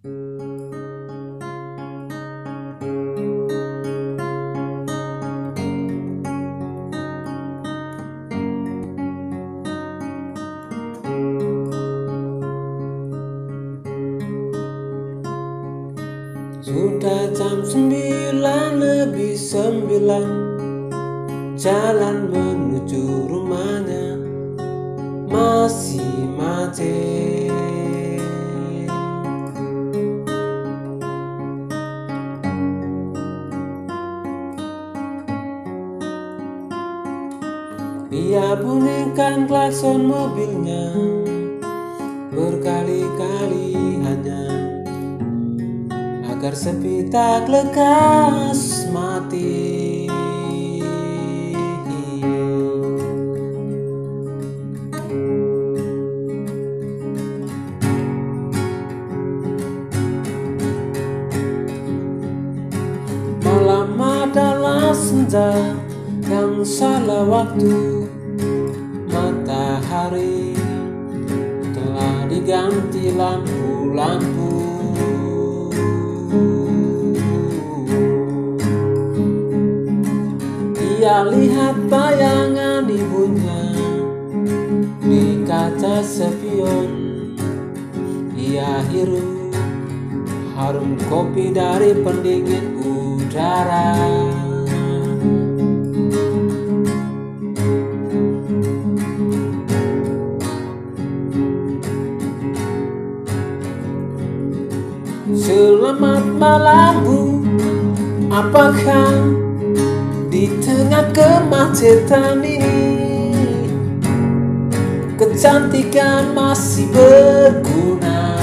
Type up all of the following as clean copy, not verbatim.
Sudah jam 9:09, jalan menuju rumahnya masih macet. Ia bunyikan klakson mobilnya berkali-kali hanya agar sepi tak lekas mati. Malam adalah senja yang salah waktu. Matahari telah diganti lampu-lampu. Ia lihat bayangan ibunya di kaca spion. Ia hirup harum kopi dari pendingin udara. Selamat malam Bu, apakah di tengah kemacetan ini kecantikan masih berguna?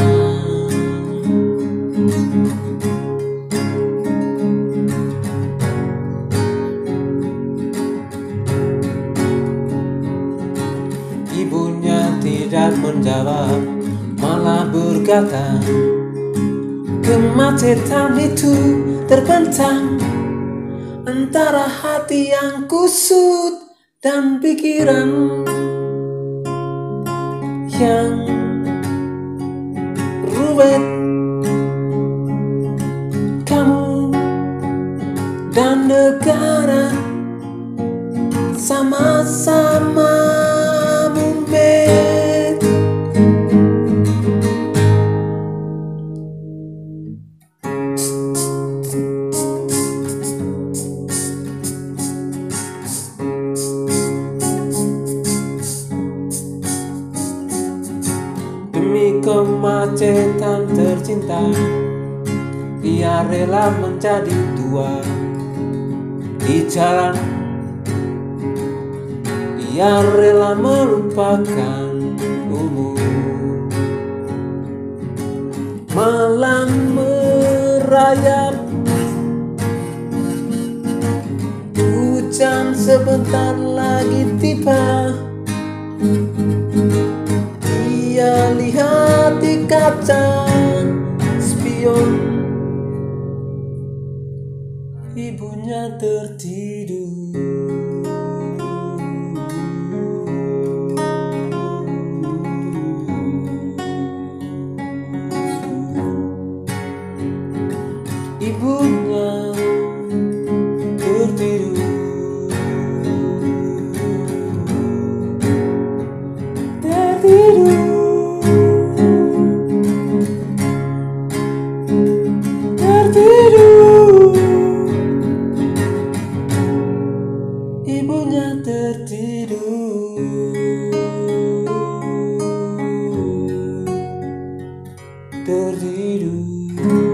Ibunya tidak menjawab, malah berkata, kemacetan itu terbentang antara hati yang kusut dan pikiran yang ruwet. Kamu dan negara sama-sama mumet. Demi kemacetan tercinta, ia rela menjadi tua di jalan. Ia rela melupakan umur. Malam merayap, hujan sebentar lagi tiba. Ia lihat di kaca spion, ibunya tertidur. Ibunya tertidur. Ibunya tertidur.